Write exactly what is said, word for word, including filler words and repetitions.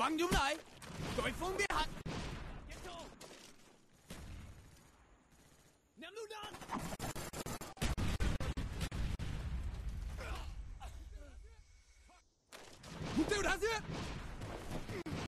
Bắn chúng lại. Đối phương biết hạch. Ném lựu đạn. Mục tiêu đã giết.